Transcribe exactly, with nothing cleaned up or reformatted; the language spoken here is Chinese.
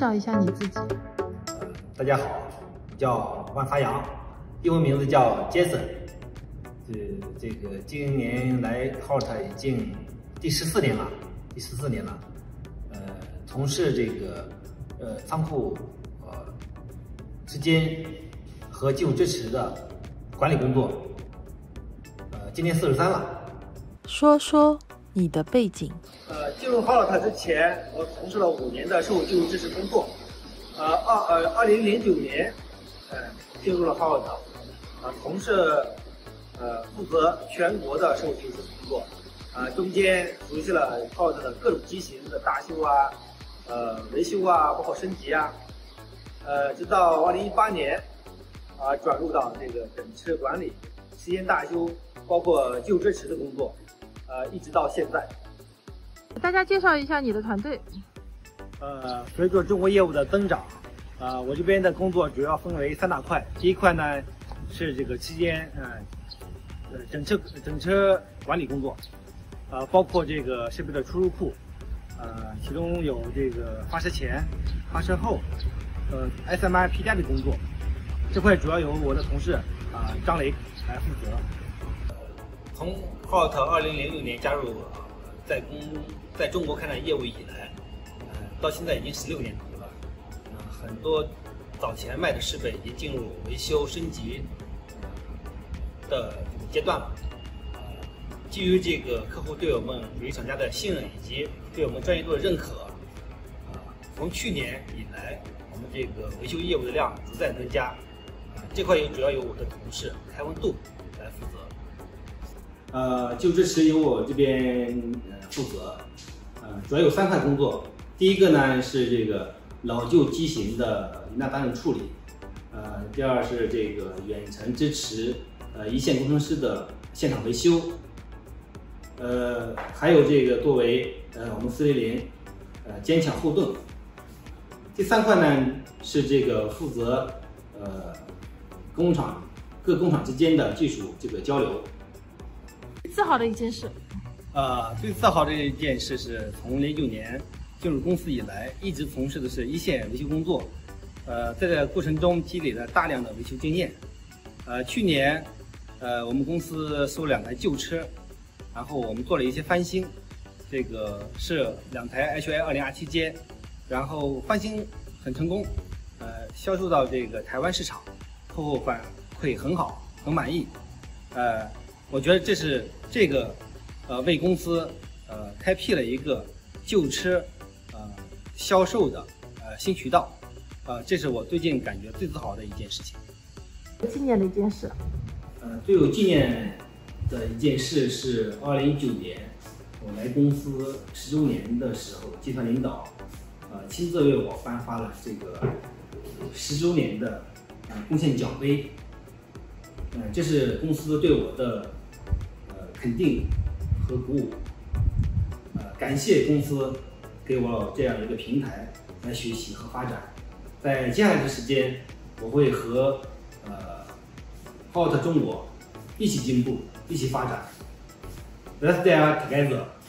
绍一下你自己。 呃，大家好，我叫万发扬，英文名字叫 Jason。这这个今年来 Haulotte 已经第十四年了，第十四年了。呃，从事这个呃仓库呃之间和技术支持的管理工作。呃，今年四十三了。 说说你的背景。 呃，进入 Haulotte 之前，我从事了五年的售后技术支持工作。呃，二呃二零零九年，呃，进入了 Haulotte，呃，从事呃负责全国的售后技术支持工作。呃，中间熟悉了 Haulotte 的各种机型的大修啊，呃维修啊，包括升级啊。呃，直到二零一八年，啊、呃，转入到这个整车管理、时间大修，包括技术支持的工作。呃，一直到现在。 大家介绍一下你的团队。 呃，随着中国业务的增长，呃，我这边的工作主要分为三大块。第一块呢是这个期间，呃，呃整车整车管理工作，呃，包括这个设备的出入库，呃，其中有这个发车前、发车后，呃 ，S M I 批单的工作。这块主要由我的同事啊、呃、张雷来负责。从 Haulotte 二零零六年加入啊，在公在中国开展业务以来，呃，到现在已经十六年头了。呃，很多早前卖的设备已经进入维修升级的阶段了。呃，基于这个客户对我们维修厂家的信任以及对我们专业度的认可，呃，从去年以来，我们这个维修业务的量逐渐增加。呃，这块也主要由我的同事开文度来负责。呃，技术支持由我这边呃负责，呃，主要有三块工作。第一个呢是这个老旧机型的疑难杂症处理，呃，第二是这个远程支持呃一线工程师的现场维修，呃，还有这个作为呃我们四零零呃坚强后盾。第三块呢是这个负责呃工厂各工厂之间的技术这个交流。 自豪的一件事， 呃，最自豪的一件事是从零九年进入公司以来，一直从事的是一线维修工作。呃，在这个过程中积累了大量的维修经验。呃，去年，呃，我们公司收了两台旧车，然后我们做了一些翻新，这个是两台 H I 二零 R 七 街，然后翻新很成功，呃，销售到这个台湾市场，客户反馈很好，很满意，呃。我觉得这是这个，呃，为公司呃开辟了一个旧车呃销售的呃新渠道，呃，这是我最近感觉最自豪的一件事情。 纪念的一件事。 呃，最有纪念的一件事是二零一九年我来公司十周年的时候，集团领导呃亲自为我颁发了这个十周年的呃贡献奖杯。呃，这是公司对我的呃肯定和鼓舞，呃，感谢公司给我这样一个平台来学习和发展。在接下来的时间，我会和呃 Haulotte 中国一起进步，一起发展。Let's stay together.